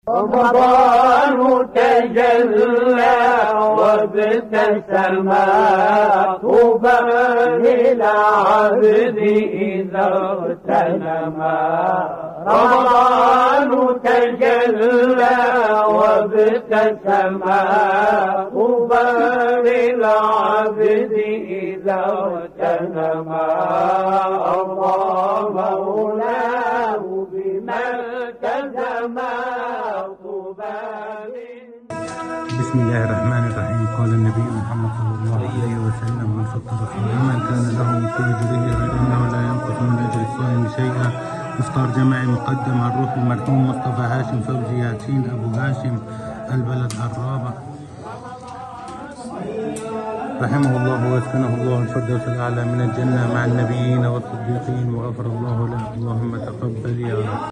رمضان تجلى وابتسم طوبى للعبد إذا اغتنم. رمضان تجلى وابتسم طوبى للعبد إذا اغتنم. الله مولاه بما التزم. بسم الله الرحمن الرحيم. قال النبي محمد صلى الله عليه وسلم: من فطر صائما كان له مثل اجره غير انه لا ينقص من اجر الصائم شيئا. افطار جماعي مقدم على الروح المرحوم مصطفى هاشم فوزي ياسين ابو هاشم البلد عرابه رحمه الله واسكنه الله الفردوس الاعلى من الجنه مع النبيين والصديقين وغفر الله له. اللهم تقبل يا رب.